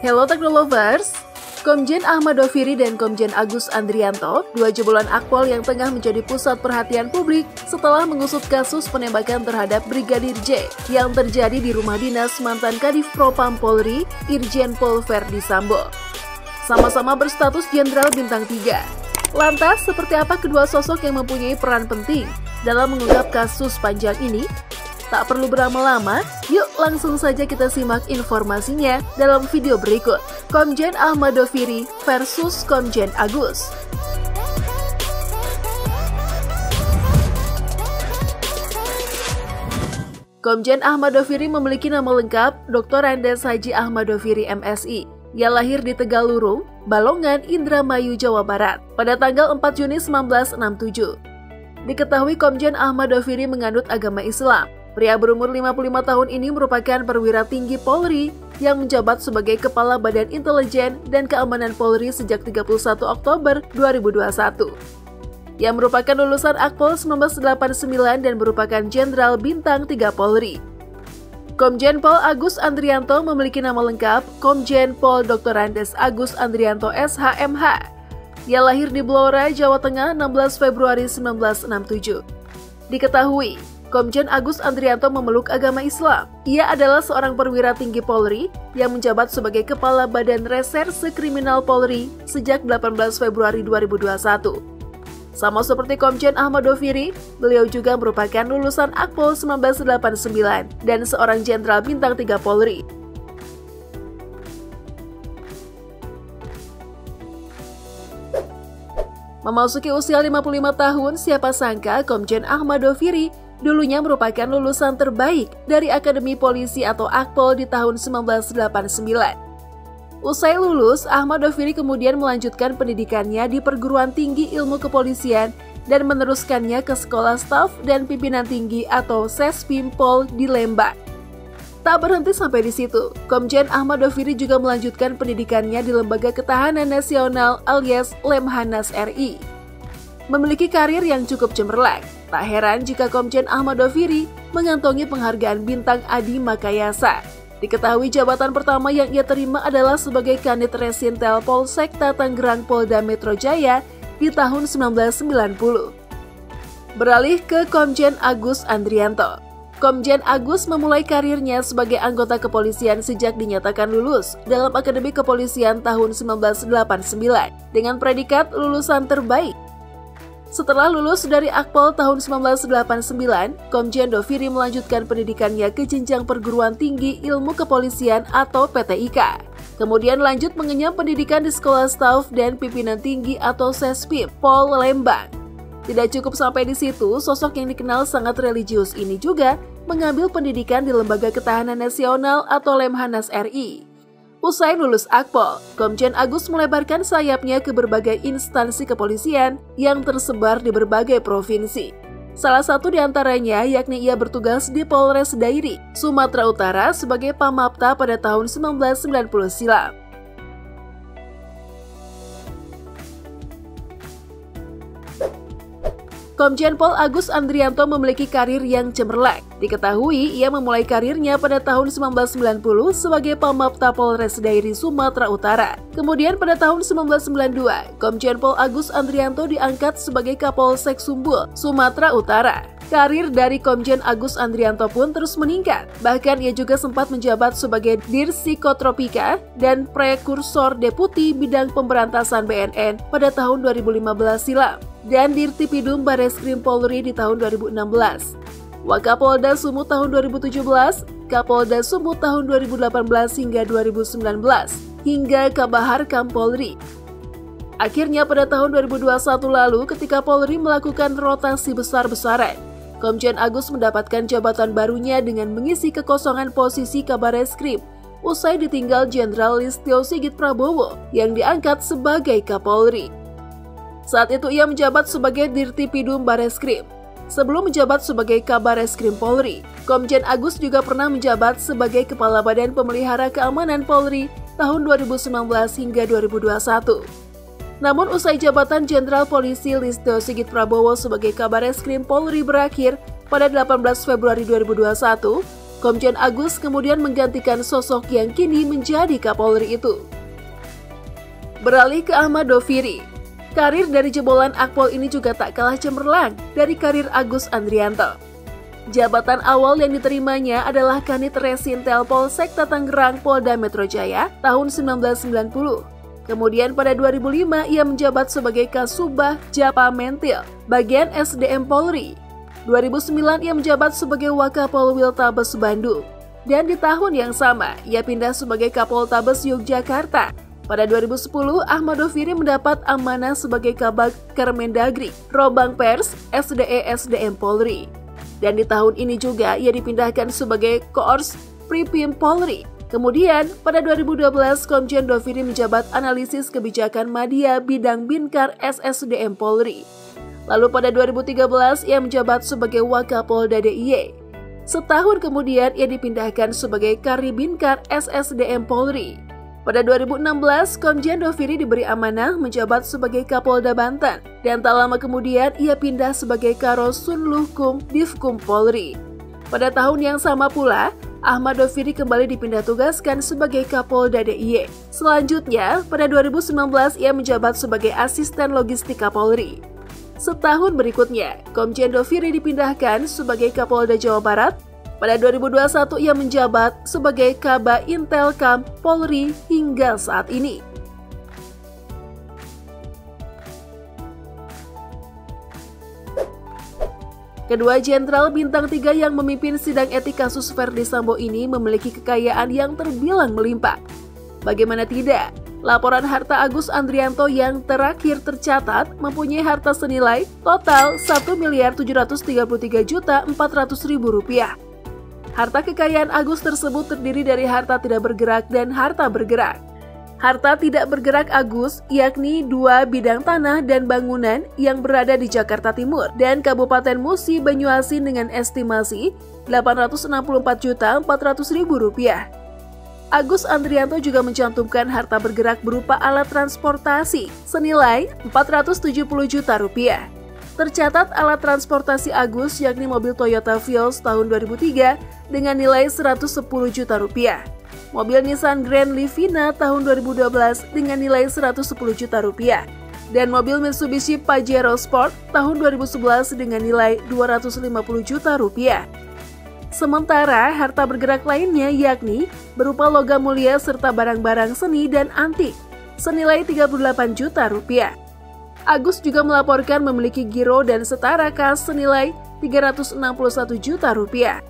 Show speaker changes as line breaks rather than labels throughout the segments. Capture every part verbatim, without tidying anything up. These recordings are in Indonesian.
Hello Teknolovers, Komjen Ahmad Doviri dan Komjen Agus Andrianto, dua jebolan Akpol yang tengah menjadi pusat perhatian publik setelah mengusut kasus penembakan terhadap Brigadir J yang terjadi di rumah dinas mantan Kadif Propam Polri, Irjen Pol Verdi Sambo. Sama-sama berstatus Jenderal Bintang tiga. Lantas, seperti apa kedua sosok yang mempunyai peran penting dalam mengungkap kasus panjang ini? Tak perlu berlama-lama, yuk langsung saja kita simak informasinya dalam video berikut. Komjen Ahmad Doviri versus Komjen Agus. Komjen Ahmad Doviri memiliki nama lengkap Doktor Andes Haji Ahmad Doviri M Si. Ia lahir di Tegalurung, Balongan, Indramayu, Jawa Barat pada tanggal empat Juni seribu sembilan ratus enam puluh tujuh. Diketahui Komjen Ahmad Doviri menganut agama Islam. Pria berumur lima puluh lima tahun ini merupakan perwira tinggi Polri yang menjabat sebagai Kepala Badan Intelijen dan Keamanan Polri sejak tiga puluh satu Oktober dua ribu dua puluh satu. Ia merupakan lulusan Akpol seribu sembilan ratus delapan puluh sembilan dan merupakan Jenderal Bintang tiga Polri. Komjen Pol Agus Andrianto memiliki nama lengkap Komjen Pol Doktor Andes Agus Andrianto S H M H. Ia lahir di Blora, Jawa Tengah enam belas Februari seribu sembilan ratus enam puluh tujuh. Diketahui, Komjen Agus Andrianto memeluk agama Islam. Ia adalah seorang perwira tinggi Polri yang menjabat sebagai Kepala Badan Reserse Kriminal Polri sejak delapan belas Februari dua ribu dua puluh satu. Sama seperti Komjen Ahmad Doviri, beliau juga merupakan lulusan Akpol seribu sembilan ratus delapan puluh sembilan dan seorang Jenderal Bintang tiga Polri. Memasuki usia lima puluh lima tahun, siapa sangka Komjen Ahmad Doviri dulunya merupakan lulusan terbaik dari Akademi Polisi atau Akpol di tahun seribu sembilan ratus delapan puluh sembilan. Usai lulus, Ahmad Doviri kemudian melanjutkan pendidikannya di Perguruan Tinggi Ilmu Kepolisian dan meneruskannya ke Sekolah Staf dan Pimpinan Tinggi atau Sespim Pol di Lembang. Tak berhenti sampai di situ, Komjen Ahmad Doviri juga melanjutkan pendidikannya di Lembaga Ketahanan Nasional alias Lemhanas R I. Memiliki karir yang cukup cemerlang, tak heran jika Komjen Ahmad Doviri mengantongi penghargaan Bintang Adi Makayasa. Diketahui jabatan pertama yang ia terima adalah sebagai Kanit Resintel Polsekta Tangerang Polda Metro Jaya di tahun seribu sembilan ratus sembilan puluh. Beralih ke Komjen Agus Andrianto. Komjen Agus memulai karirnya sebagai anggota kepolisian sejak dinyatakan lulus dalam Akademi Kepolisian tahun seribu sembilan ratus delapan puluh sembilan dengan predikat lulusan terbaik. Setelah lulus dari Akpol tahun seribu sembilan ratus delapan puluh sembilan, Komjen Doviri melanjutkan pendidikannya ke jenjang Perguruan Tinggi Ilmu Kepolisian atau P T I K. Kemudian lanjut mengenyam pendidikan di Sekolah Staf dan Pimpinan Tinggi atau Sespim Pol Lembang. Tidak cukup sampai di situ, sosok yang dikenal sangat religius ini juga mengambil pendidikan di Lembaga Ketahanan Nasional atau Lemhanas R I. Usai lulus Akpol, Komjen Agus melebarkan sayapnya ke berbagai instansi kepolisian yang tersebar di berbagai provinsi. Salah satu di antaranya yakni ia bertugas di Polres Dairi, Sumatera Utara sebagai Pamapta pada tahun seribu sembilan ratus sembilan puluh silam. Komjen Pol Agus Andrianto memiliki karir yang cemerlang. Diketahui, ia memulai karirnya pada tahun seribu sembilan ratus sembilan puluh sebagai Pamapta Polres Dairi, Sumatera Utara. Kemudian pada tahun seribu sembilan ratus sembilan puluh dua, Komjen Pol Agus Andrianto diangkat sebagai Kapolsek Sumbul, Sumatera Utara. Karir dari Komjen Agus Andrianto pun terus meningkat. Bahkan ia juga sempat menjabat sebagai Dir Psikotropika dan Prekursor Deputi Bidang Pemberantasan B N N pada tahun dua ribu lima belas silam dan Dirtipidum Bareskrim Polri di tahun dua ribu enam belas. Wakapolda Sumut tahun dua ribu tujuh belas, Kapolda Sumut tahun dua ribu delapan belas hingga dua ribu sembilan belas, hingga Kabahar Kampolri. Akhirnya pada tahun dua ribu dua puluh satu lalu ketika Polri melakukan rotasi besar-besaran, Komjen Agus mendapatkan jabatan barunya dengan mengisi kekosongan posisi Kabareskrim usai ditinggal Jenderal Listio Sigit Prabowo yang diangkat sebagai Kapolri. Saat itu ia menjabat sebagai Dirtipidum Bareskrim. Sebelum menjabat sebagai Kabareskrim Polri, Komjen Agus juga pernah menjabat sebagai Kepala Badan Pemelihara Keamanan Polri tahun dua ribu sembilan belas hingga dua ribu dua puluh satu. Namun usai jabatan Jenderal Polisi Listio Sigit Prabowo sebagai Kabareskrim Polri berakhir pada delapan belas Februari dua ribu dua puluh satu, Komjen Agus kemudian menggantikan sosok yang kini menjadi Kapolri itu. Beralih ke Ahmad Doviri, karir dari jebolan Akpol ini juga tak kalah cemerlang dari karir Agus Andrianto. Jabatan awal yang diterimanya adalah Kanit Resintel Polsekta Tangerang Polda Metro Jaya tahun seribu sembilan ratus sembilan puluh. Kemudian pada dua ribu lima ia menjabat sebagai Kasubag Japamentil, bagian S D M Polri. dua ribu sembilan ia menjabat sebagai Wakapolwil Tabes Bandung. Dan di tahun yang sama ia pindah sebagai Kapoltabes Yogyakarta. Pada dua ribu sepuluh, Ahmad Doviri mendapat amanah sebagai Kabag Kermendagri, Robang Pers, S D E S D M Polri. Dan di tahun ini juga ia dipindahkan sebagai Koors Pripim Polri. Kemudian, pada dua ribu dua belas, Komjen Doviri menjabat analisis kebijakan Madya Bidang Binkar S S D M Polri. Lalu pada dua ribu tiga belas, ia menjabat sebagai Wakapolda D I Y. Setahun kemudian, ia dipindahkan sebagai Karibinkar S S D M Polri. Pada dua ribu enam belas, Komjen Doviri diberi amanah menjabat sebagai Kapolda Banten, dan tak lama kemudian ia pindah sebagai Karosunluhkum Divkum Polri. Pada tahun yang sama pula, Ahmad Doviri kembali dipindah tugaskan sebagai Kapolda D I Y. Selanjutnya, pada dua ribu sembilan belas ia menjabat sebagai Asisten Logistik Kapolri. Setahun berikutnya, Komjen Doviri dipindahkan sebagai Kapolda Jawa Barat. Pada dua ribu dua puluh satu ia menjabat sebagai Kaba Intelkam Polri hingga saat ini. Kedua jenderal bintang tiga yang memimpin sidang etik kasus Verdi Sambo ini memiliki kekayaan yang terbilang melimpah. Bagaimana tidak? Laporan harta Agus Andrianto yang terakhir tercatat mempunyai harta senilai total satu miliar tujuh ratus tiga puluh tiga juta empat ratus ribu rupiah. Harta kekayaan Agus tersebut terdiri dari harta tidak bergerak dan harta bergerak. Harta tidak bergerak Agus yakni dua bidang tanah dan bangunan yang berada di Jakarta Timur dan Kabupaten Musi Banyuasin dengan estimasi delapan ratus enam puluh empat juta empat ratus ribu rupiah. Agus Andrianto juga mencantumkan harta bergerak berupa alat transportasi senilai empat ratus tujuh puluh juta rupiah. Tercatat alat transportasi Agus yakni mobil Toyota Vios tahun dua ribu tiga dengan nilai seratus sepuluh juta rupiah. Mobil Nissan Grand Livina tahun dua ribu dua belas dengan nilai seratus sepuluh juta rupiah. Dan mobil Mitsubishi Pajero Sport tahun dua ribu sebelas dengan nilai dua ratus lima puluh juta rupiah. Sementara harta bergerak lainnya yakni berupa logam mulia serta barang-barang seni dan antik senilai tiga puluh delapan juta rupiah. Agus juga melaporkan memiliki giro dan setara kas senilai tiga ratus enam puluh satu juta rupiah.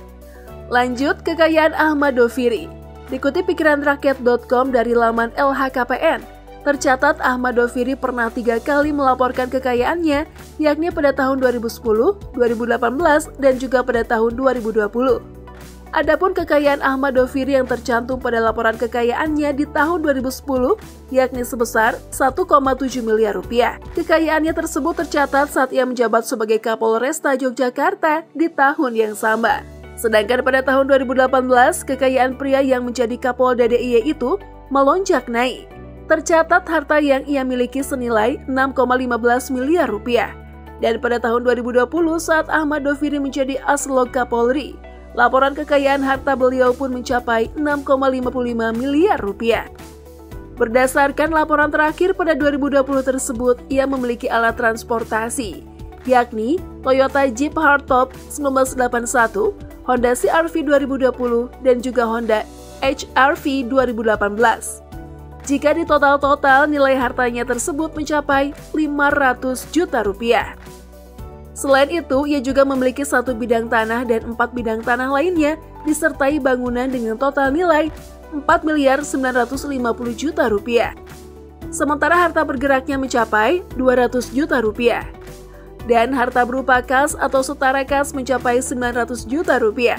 Lanjut kekayaan Ahmad Doviri. Dikutip pikiran rakyat titik com dari laman L H K P N, tercatat Ahmad Doviri pernah tiga kali melaporkan kekayaannya, yakni pada tahun dua ribu sepuluh, dua ribu delapan belas, dan juga pada tahun dua ribu dua puluh. Adapun kekayaan Ahmad Doviri yang tercantum pada laporan kekayaannya di tahun dua ribu sepuluh, yakni sebesar satu koma tujuh miliar rupiah. Kekayaannya tersebut tercatat saat ia menjabat sebagai Kapolresta Yogyakarta di tahun yang sama. Sedangkan pada tahun dua ribu delapan belas, kekayaan pria yang menjadi Kapolda D I Y itu melonjak naik. Tercatat harta yang ia miliki senilai enam koma lima belas miliar rupiah. Dan pada tahun dua ribu dua puluh saat Ahmad Doviri menjadi Aslog Kapolri, laporan kekayaan harta beliau pun mencapai enam koma lima puluh lima miliar rupiah. Berdasarkan laporan terakhir pada dua ribu dua puluh tersebut, ia memiliki alat transportasi, yakni Toyota Jeep Hardtop seribu sembilan ratus delapan puluh satu, Honda C R V dua ribu dua puluh, dan juga Honda H R V dua ribu delapan belas. Jika di total-total nilai hartanya tersebut mencapai lima ratus juta rupiah. Selain itu, ia juga memiliki satu bidang tanah dan empat bidang tanah lainnya, disertai bangunan dengan total nilai empat miliar sembilan ratus lima puluh juta rupiah. Sementara harta bergeraknya mencapai dua ratus juta rupiah. Dan harta berupa kas atau setara kas mencapai sembilan ratus juta rupiah.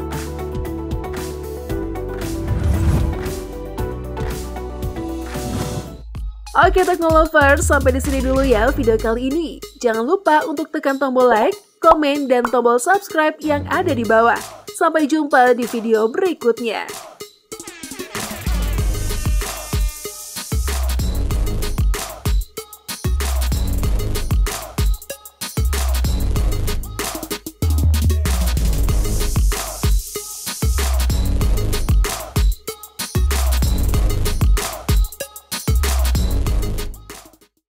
Oke Teknolovers, sampai di sini dulu ya video kali ini. Jangan lupa untuk tekan tombol like, komen, dan tombol subscribe yang ada di bawah. Sampai jumpa di video berikutnya.